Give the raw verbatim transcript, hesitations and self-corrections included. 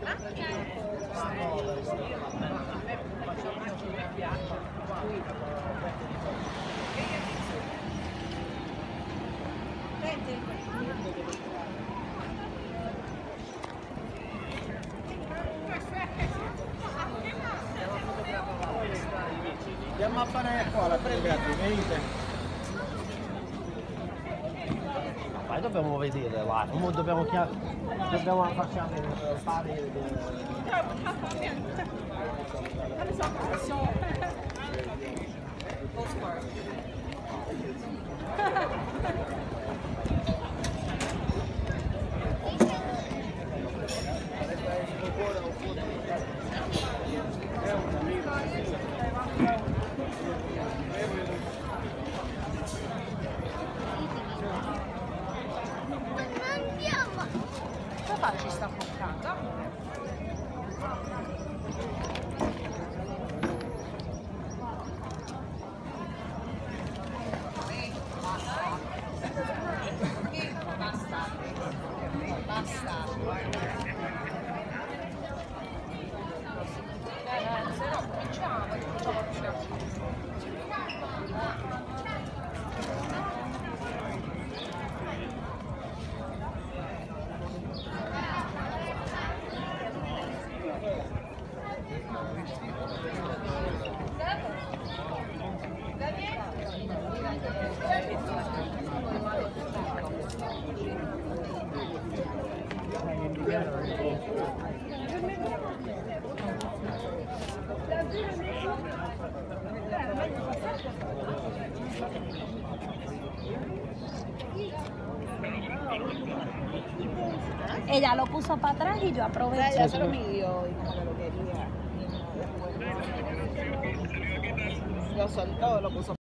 Andiamo a fare qua la prendete, venite. Ma dobbiamo vedere, là, come dobbiamo chiamare, dobbiamo facciamo fare. Papà ci sta portando. Basta. Basta. Eh, se no cominciamo, cominciamo. Ella lo puso para atrás y yo aproveché. Ella se lo midió y como que lo quería. Lo soltó, lo puso